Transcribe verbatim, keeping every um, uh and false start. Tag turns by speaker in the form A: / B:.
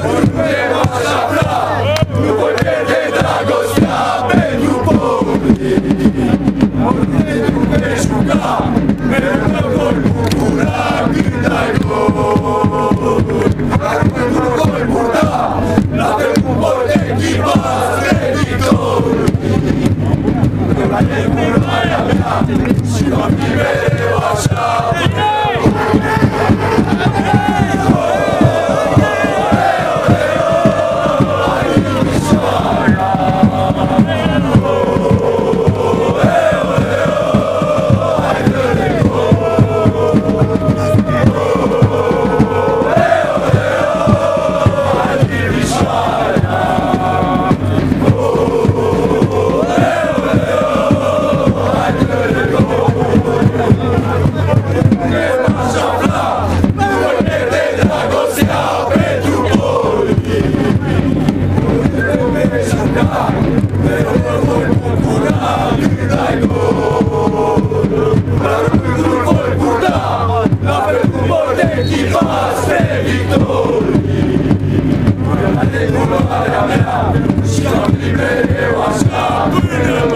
A: Oriunde m-aș afla, nu voi pierde dragostea pentru public. Oriunde tu vei juca, mereu mă voi bucura când ai gol. Dar când nu voi purta, la fel cum voi te echipa spre victorii. Ăla e culoarea mea și va fi mereu așa. Și am mereu așa până